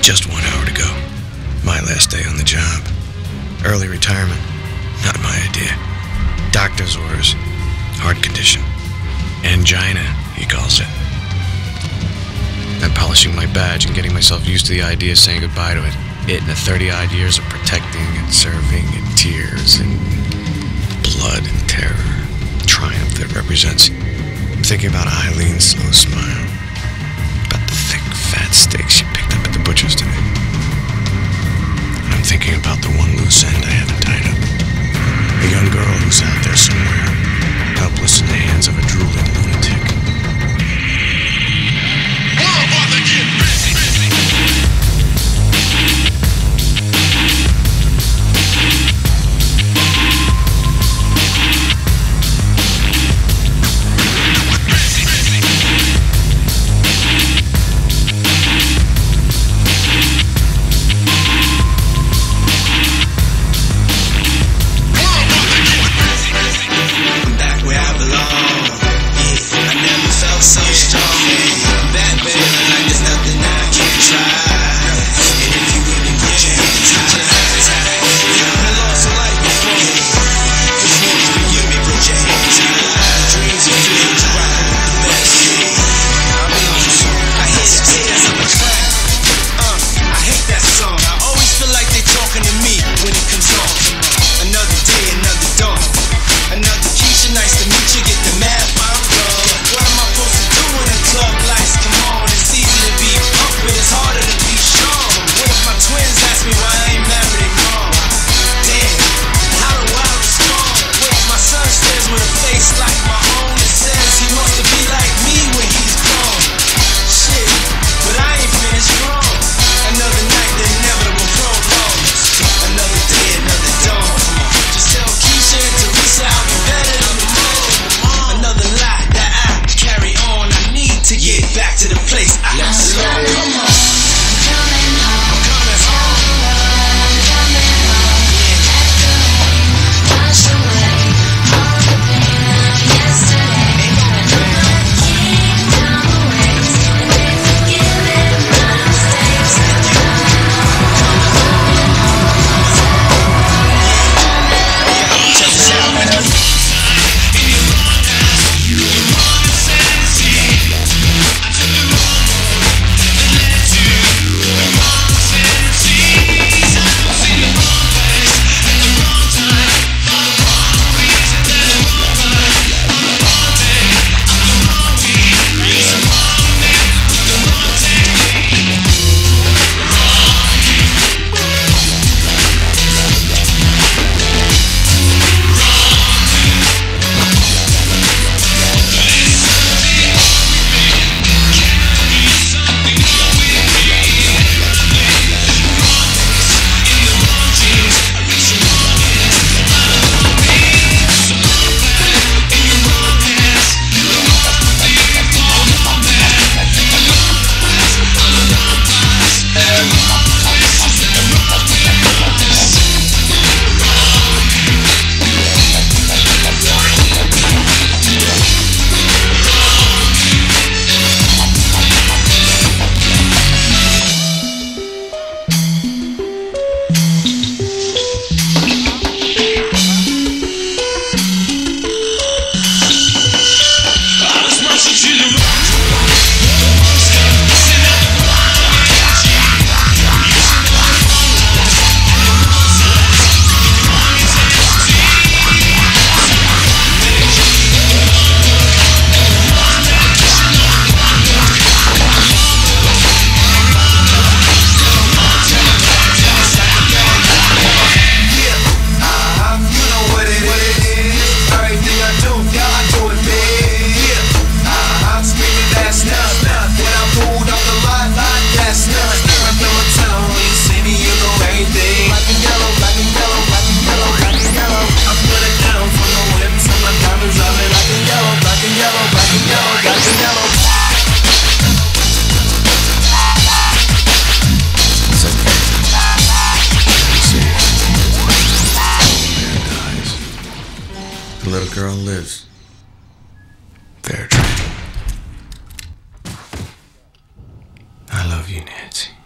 Just 1 hour to go. My last day on the job. Early retirement. Not my idea. Doctor's orders. Heart condition. Angina, he calls it. I'm polishing my badge and getting myself used to the idea of saying goodbye to it. It and the 30-odd years of protecting and serving and tears and blood and terror. Triumph that represents. I'm thinking about Eileen's slow smile. About the thick, fat steak she picked up at the butcher's today. I'm thinking about the one loose end I haven't tied up. A young girl who's out there somewhere, helpless in the hands of a drooling lunatic. The little girl lives. Fair trade. I love you, Nancy.